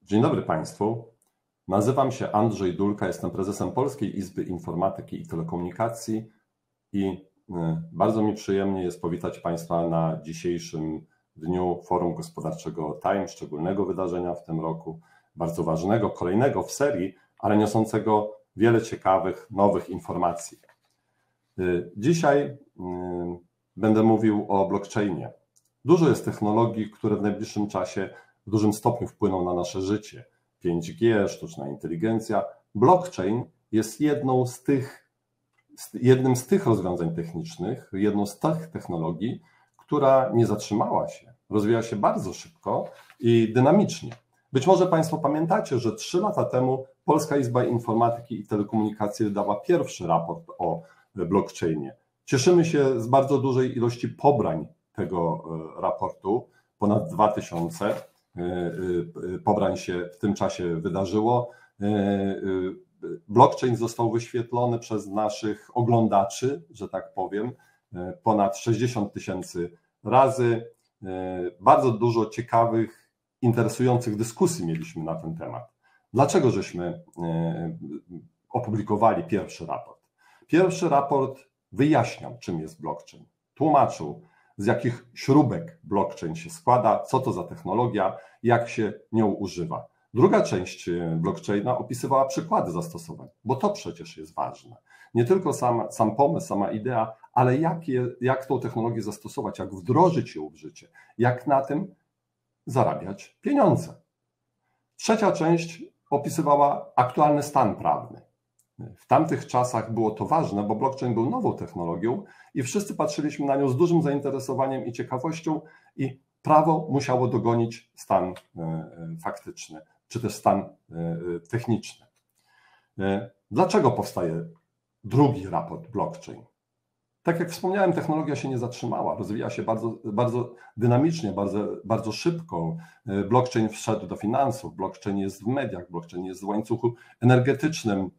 Dzień dobry Państwu. Nazywam się Andrzej Dulka, jestem prezesem Polskiej Izby Informatyki i Telekomunikacji i bardzo mi przyjemnie jest powitać Państwa na dzisiejszym dniu Forum Gospodarczego Time, szczególnego wydarzenia w tym roku, bardzo ważnego, kolejnego w serii, ale niosącego wiele ciekawych, nowych informacji. Dzisiaj będę mówił o blockchainie. Dużo jest technologii, które w najbliższym czasie w dużym stopniu wpłyną na nasze życie. 5G, sztuczna inteligencja. Blockchain jest jednym z tych rozwiązań technicznych, jedną z tych technologii, która nie zatrzymała się. Rozwija się bardzo szybko i dynamicznie. Być może Państwo pamiętacie, że 3 lata temu Polska Izba Informatyki i Telekomunikacji wydała pierwszy raport o blockchainie. Cieszymy się z bardzo dużej ilości pobrań tego raportu, ponad 2000 pobrań się w tym czasie wydarzyło. Blockchain został wyświetlony przez naszych oglądaczy, że tak powiem, ponad 60 000 razy. Bardzo dużo ciekawych, interesujących dyskusji mieliśmy na ten temat. Dlaczego żeśmy opublikowali pierwszy raport? Pierwszy raport wyjaśniał, czym jest blockchain. Tłumaczył, z jakich śrubek blockchain się składa, co to za technologia, jak się nią używa. Druga część blockchaina opisywała przykłady zastosowań, bo to przecież jest ważne. Nie tylko sam pomysł, sama idea, ale jak tą technologię zastosować, jak wdrożyć ją w życie, jak na tym zarabiać pieniądze. Trzecia część opisywała aktualny stan prawny. W tamtych czasach było to ważne, bo blockchain był nową technologią i wszyscy patrzyliśmy na nią z dużym zainteresowaniem i ciekawością i prawo musiało dogonić stan faktyczny, czy też stan techniczny. Dlaczego powstaje drugi raport blockchain? Tak jak wspomniałem, technologia się nie zatrzymała, rozwija się bardzo dynamicznie, bardzo szybko. Blockchain wszedł do finansów, blockchain jest w mediach, blockchain jest w łańcuchu energetycznym.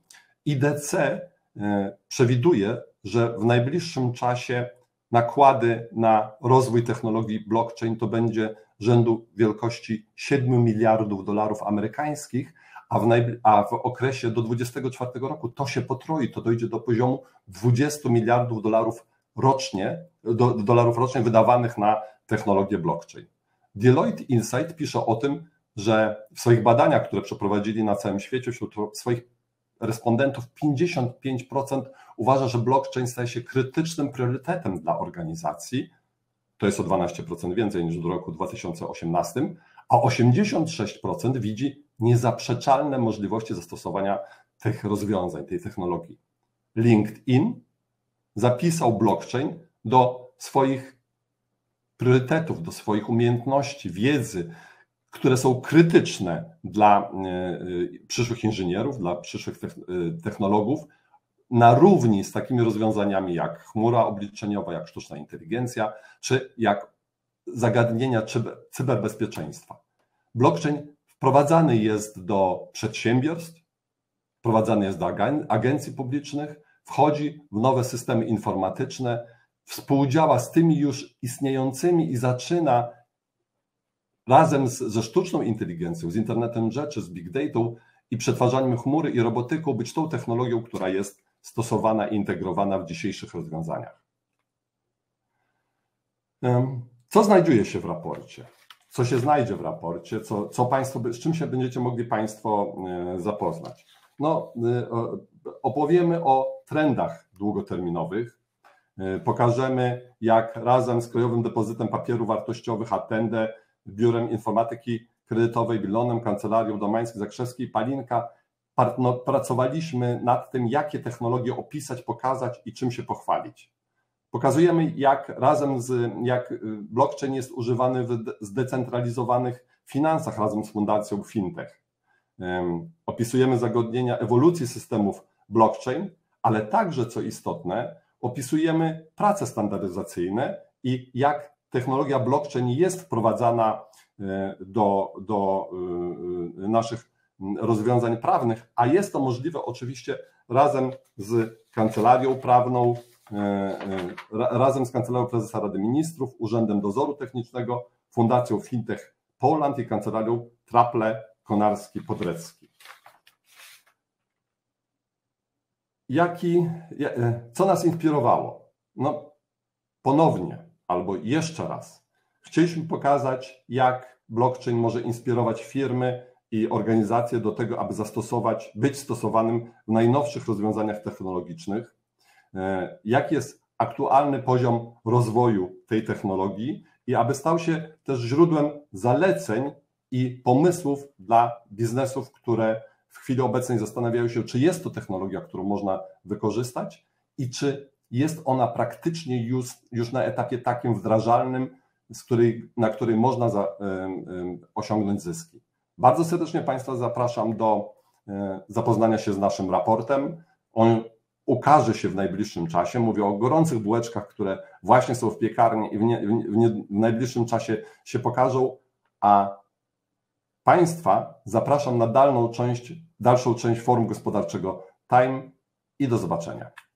IDC przewiduje, że w najbliższym czasie nakłady na rozwój technologii blockchain to będzie rzędu wielkości 7 miliardów dolarów amerykańskich, a w okresie do 2024 roku to się potroi, to dojdzie do poziomu 20 miliardów dolarów rocznie wydawanych na technologię blockchain. Deloitte Insight pisze o tym, że w swoich badaniach, które przeprowadzili na całym świecie, wśród swoich respondentów 55% uważa, że blockchain staje się krytycznym priorytetem dla organizacji. To jest o 12% więcej niż w roku 2018, a 86% widzi niezaprzeczalne możliwości zastosowania tych rozwiązań, tej technologii. LinkedIn zapisał blockchain do swoich priorytetów, do swoich umiejętności, wiedzy, które są krytyczne dla przyszłych inżynierów, dla przyszłych technologów, na równi z takimi rozwiązaniami jak chmura obliczeniowa, jak sztuczna inteligencja, czy jak zagadnienia cyberbezpieczeństwa. Blockchain wprowadzany jest do przedsiębiorstw, wprowadzany jest do agencji publicznych, wchodzi w nowe systemy informatyczne, współdziała z tymi już istniejącymi i zaczyna razem ze sztuczną inteligencją, z internetem rzeczy, z big data i przetwarzaniem chmury i robotyką być tą technologią, która jest stosowana i integrowana w dzisiejszych rozwiązaniach. Co znajduje się w raporcie? Co się znajdzie w raporcie? Z czym się będziecie mogli Państwo zapoznać? No, opowiemy o trendach długoterminowych. Pokażemy, jak razem z Krajowym Depozytem Papierów Wartościowych, Attende, Biurem Informatyki Kredytowej, Bilonem, Kancelarią Domańskiej, Zakrzewskiej, Palinka pracowaliśmy nad tym, jakie technologie opisać, pokazać i czym się pochwalić. Pokazujemy, jak blockchain jest używany w zdecentralizowanych finansach razem z Fundacją Fintech. Opisujemy zagadnienia ewolucji systemów blockchain, ale także, co istotne, opisujemy prace standaryzacyjne i jak technologia blockchain jest wprowadzana do naszych rozwiązań prawnych, a jest to możliwe oczywiście razem z Kancelarią Prawną, razem z Kancelarią Prezesa Rady Ministrów, Urzędem Dozoru Technicznego, Fundacją Fintech Poland i Kancelarią Traple Konarski-Podrecki. Co nas inspirowało? No, ponownie, albo jeszcze raz, chcieliśmy pokazać, jak blockchain może inspirować firmy i organizacje do tego, aby być stosowanym w najnowszych rozwiązaniach technologicznych, jaki jest aktualny poziom rozwoju tej technologii i aby stał się też źródłem zaleceń i pomysłów dla biznesów, które w chwili obecnej zastanawiają się, czy jest to technologia, którą można wykorzystać i czy jest ona praktycznie już na etapie takim wdrażalnym, na której można osiągnąć zyski. Bardzo serdecznie Państwa zapraszam do zapoznania się z naszym raportem. On ukaże się w najbliższym czasie. Mówię o gorących bułeczkach, które właśnie są w piekarni i w najbliższym czasie się pokażą, a Państwa zapraszam na dalszą część Forum Gospodarczego Time i do zobaczenia.